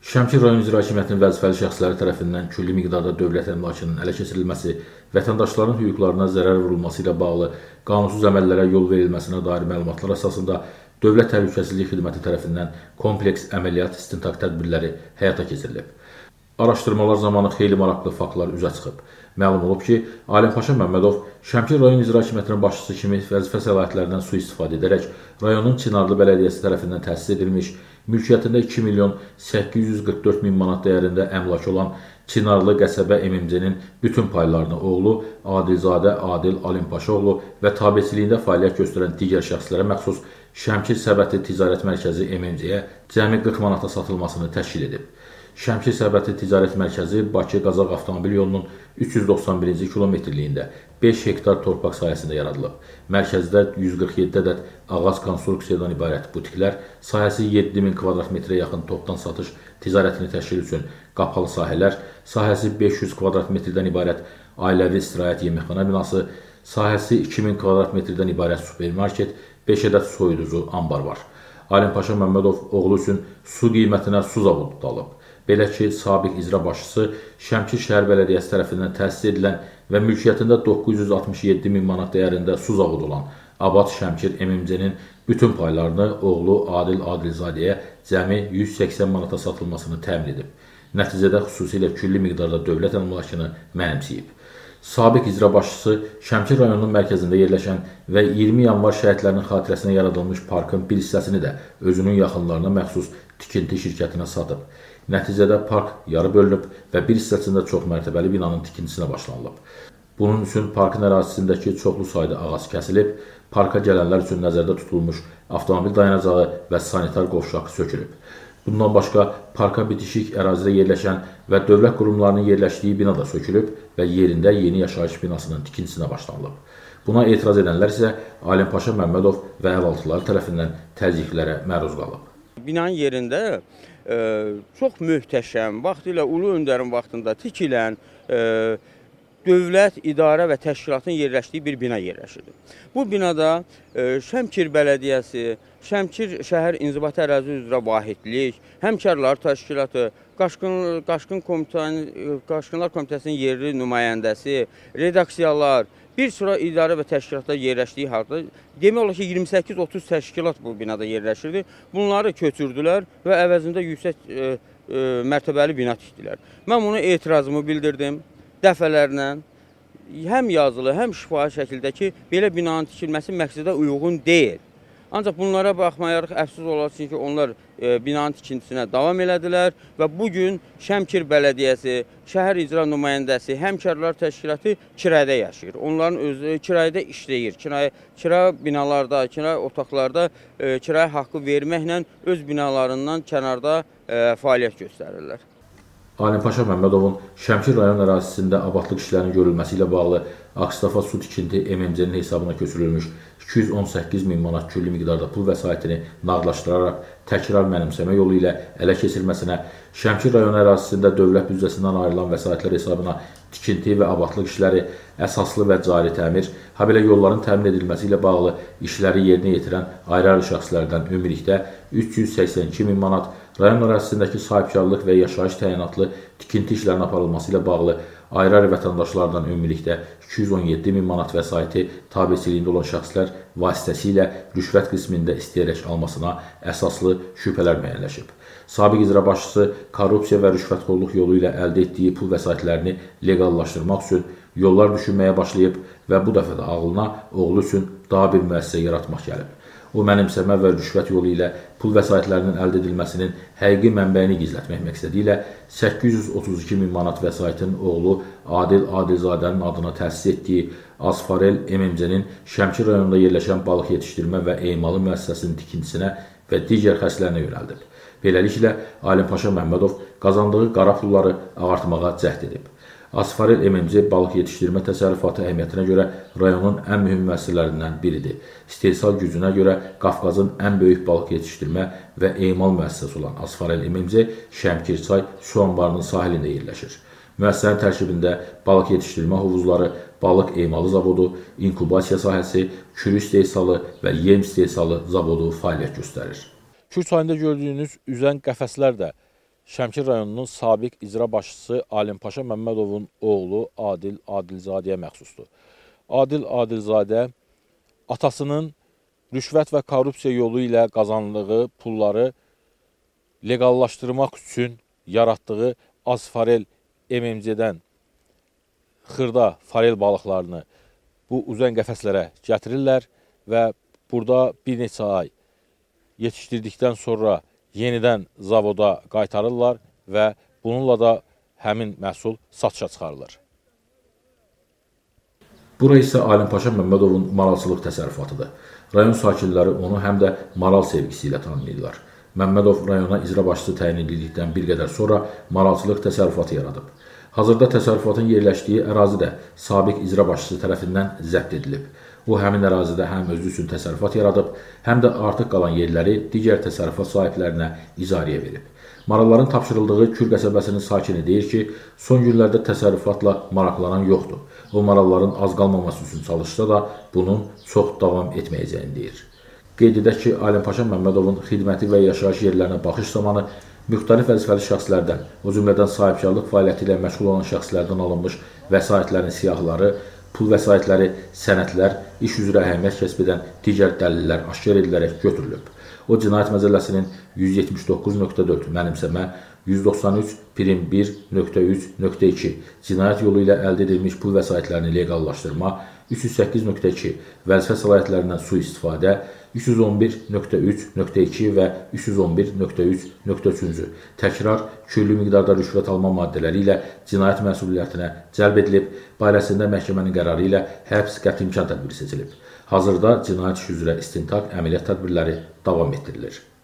Şəmkir rayon icra hakimiyyətinin vəzifəli şəxsləri tərəfindən külli miqdarda dövlət əmlakının ələ keçirilməsi, vətəndaşların hüquqlarına zərər vurulması ilə bağlı qanunsuz əməllərə yol verilməsinə dair məlumatlar əsasında Dövlət Təhlükəsizlik Xidməti tərəfindən kompleks əməliyyat istintaq tədbirləri həyata keçirilib. Araşdırmalar zamanı xeyli maraqlı faktlar üzə çıxıb. Məlum olub ki, Alimpaşa Məmmədov Şəmkir rayon icra hakimiyyətinin başçısı kimi vəzifə səlahiyyətlərindən sui-istifadə edərək rayonun Çınarlı Bələdiyyəsi tərəfindən təsis edilmiş, mülkiyyətində 2 milyon 844 min manat dəyərində əmlak olan Çınarlı qəsəbə MMC-nin bütün paylarını oğlu Adilzadə Adil Alimpaşaoğlu və tabeçiliyində fəaliyyət göstərən digər şəxslərə məxsus Şəmkir Səbəti Ticarət Mərkəzi MMC-yə cəmi 40 manata satılmasını təşkil edib. Şəmkir Səbəti Ticarət Mərkəzi Bakı-Qazax avtomobil yolunun 391-ci kilometrliyində 5 hektar torpaq sahəsində yaradılıb. Mərkəzdə 147 ədəd ağac konstruksiyadan ibarət butiklər, sahəsi 7000 kvadrat metrə yaxın topdan satış ticarətini təşkil üçün qapalı sahələr, sahəsi 500 kvadrat metrdən ibarət ailəvi istirahət yeməkxana binası, sahəsi 2000 kvadrat metrdən ibarət supermarket, 5 ədəd soyuducu ambar var. Alimpaşa Məmmədov oğlu üçün su qiymətinə su zavodu alıb. Belə ki, sabiq icra başçısı Şəmkir şəhər bələdiyyəsi tərəfindən təsis edilən və mülkiyyətində 967 min manat dəyərində su zavodu olan Abad Şəmkir MMC-nin bütün paylarını oğlu Adil Adilzadəyə cəmi 180 manata satılmasını təmin edib. Nəticədə xüsusilə külli miqdarda dövlət əmlakını mənimsəyib. Sabiq icra başçısı Şəmkir rayonunun mərkəzində yerləşən və 20 yanvar şəhidlərinin xatirəsinə yaradılmış parkın bir hissəsini də özünün yaxınlarına məxsus tikinti şirkətinə satıb. Nəticədə park yarı bölünüb və bir hissəsində çox mərtəbəli binanın tikintisinə başlanılıb. Bunun üçün parkın ərazisindəki çoxlu sayda ağac kəsilib, parka gələnlər üçün nəzərdə tutulmuş avtomobil dayanacağı və sanitar qovşaq sökülüb. Bundan başqa, parka bitişik ərazidə yerləşən və dövlət qurumlarının yerləşdiyi bina da sökülüb və yerində yeni yaşayış binasının tikintisinə başlanılıb. Buna etiraz edənlər isə Alimpaşa Məmmədov və əlaltıları tərəfindən təzyiqlərə məruz qalıb. Binanın yerində çox möhtəşəm, vaxtilə Ulu Öndərin vaxtında tikilən dövlət, idarə və təşkilatın yerləşdiyi bir bina yerləşirdi. Bu binada Şəmkir Bələdiyyəsi, Şəmkir Şəhər İnzibati Ərazi üzrə Vahidlik, Həmkarlar Təşkilatı, Qaçqınlar Komitəsinin yerli nümayəndəsi, redaksiyalar, bir sıra idarə və təşkilatlar yerləşdiyi halda demək olar ki, 28-30 təşkilat bu binada yerləşirdi. Bunları köçürdülər və əvəzində yüksək mərtəbəli bina tikdilər. Mən bunu etirazımı bildirdim dəfələrlə. Həm yazılı, həm şifahi şəkildə ki, belə binanın tikilməsi məqsədə uyğun deyil. Ancaq bunlara baxmayaraq əfsus olasın ki, onlar binanın tikintisinə davam elədilər və bugün Şəmkir Bələdiyyəsi, şəhər icra nümayəndəsi, həmkarlar təşkilatı kirayədə yaşayır. Onların özü kirayədə işləyir. Kira binalarda, kira otaqlarda kirayə haqqı verməklə öz binalarından kənarda fəaliyyət göstərirlər. Alimpaşa Məmmədovun Şəmkir rayon ərazisində abadlıq işlərinin görülməsi ilə bağlı Akstafa su tikinti MMC-nin hesabına köçürülmüş 218 min manat külli miqdarda pul vəsaitini nağdlaşdıraraq təkrar mənimsəmə yolu ilə ələ keçirilməsinə, Şəmkir rayon ərazisində dövlət büdcəsindən ayrılan vəsaitlər hesabına tikinti və abadlıq işləri, əsaslı və cari təmir, habelə yolların təmin edilməsi ilə bağlı işləri yerinə yetirən ayrı-ayrı şəxslərdən ümumilikdə 382 min manat, rayon ərazisindəki sahibkarlıq və yaşayış təyinatlı tikinti işlərinin aparılması ilə bağlı ayrı-ayrı vətəndaşlardan ümumilikdə 217 min manat vəsaiti tabeçiliyində olan şəxslər vasitəsilə rüşvət qismində istəyərək almasına əsaslı şübhələr müəyyənləşib. Sabiq icra başçısı korrupsiya və rüşvətxorluq yolu ilə əldə etdiyi pul vəsaitlərini legallaşdırmaq üçün yollar düşünməyə başlayıb və bu dəfə də ağlına oğlu üçün daha bir müəssisə yaratmaq gəlib. O, mənimsəmə və rüşvət yolu ilə pul vəsaitlərinin əldə edilməsinin həqiqi mənbəyini gizlətmək məqsədi ilə 832 min manat vəsaitin oğlu Adil Adilzadənin adına təsis etdiyi Asfarel MMC-nin Şəmkir rayonunda yerləşən balıq yetişdirmə və emalı müəssisəsinin tikintisinə və digər xəstlərinə yönəldib. Beləliklə, Alimpaşa Məmmədov qazandığı qara pulları ağartmağa cəhd edib. Asfarel MMC balıq yetişdirmə təsərrüfatı əhəmiyyətinə görə rayonun ən mühüm müəssisələrindən biridir. İstehsal gücünə görə Qafqazın ən böyük balıq yetişdirmə və emal müəssisəsi olan Asfarel MMC Şəmkir çay su anbarının sahilində yerləşir. Müəssisənin tərkibində balıq yetişdirmə hovuzları, balıq emalı zavodu, inkubasiya sahəsi, kürü istehsalı və yem istehsalı zavodu fəaliyyət göstərir. Kür çayında gördüyünüz üzən qəfəslər də Şəmkir rayonunun sabiq icra başçısı Alimpaşa Məmmədovun oğlu Adil Adilzadəyə məxsusdur. Adil Adilzadə atasının rüşvət və korrupsiya yolu ilə qazandığı pulları legallaşdırmaq üçün yaratdığı Azfarel MMC-dən xırda farel balıqlarını bu uzun qəfəslərə gətirirlər və burada bir neçə ay yetişdirdikdən sonra yenidən zavoda qaytarırlar və bununla da həmin məhsul satışa çıxarılır. Bura isə Alimpaşa Məmmədovun maralçılıq təsərrüfatıdır. Rayon sakinləri onu həm də maral sevgisi ilə tanıyırlar. Məmmədov rayona icra başçısı təyin edildikdən bir qədər sonra maralçılıq təsərrüfatı yaradıb. Hazırda təsərrüfatın yerləşdiyi ərazi də sabiq icra başçısı tərəfindən zəbt edilib. O, həmin ərazidə həm özü üçün təsərrüfat yaradıb, həm də artıq qalan yerləri digər təsərrüfat sahiblərinə icarəyə verib. Maralların tapşırıldığı Kür qəsəbəsinin sakini deyir ki, son günlərdə təsərrüfatla maraqlanan yoxdur. O, maralların az qalmaması üçün çalışsa da bunun çox davam etməyəcəyini deyir. Qeyd edək ki, Alimpaşa Məmmədovun xidməti və yaşayış yerlərinə baxış zamanı müxtəlif vəzifəli şəxslərdən, o cümlədən sahibkarlıq fəaliyyəti ilə məşğul olan şəxslərdən alınmış vəsaitlərin siyahıları, pul vəsaitləri, sənədlər, iş üzrə əhəmiyyət kəsb edən digər dəlillər aşkar edilərək götürülüb. O, Cinayət Məcəlləsinin 179.4 mənimsəmə, 193.1.3.2 cinayət yolu ilə əldə edilmiş pul vəsaitlərini legallaşdırma, 308.2 vəzifə səlahiyyətlərindən sui-istifadə, 311.3.2 və 311.3.3 təkrar küllü miqdarda rüşvət alma maddələri ilə cinayət məsuliyyətinə cəlb edilib, barəsində məhkəmənin qərarı ilə həbs qəti imkan tədbiri seçilib. Hazırda cinayət işi üzrə istintaq əməliyyat tədbirləri davam etdirilir.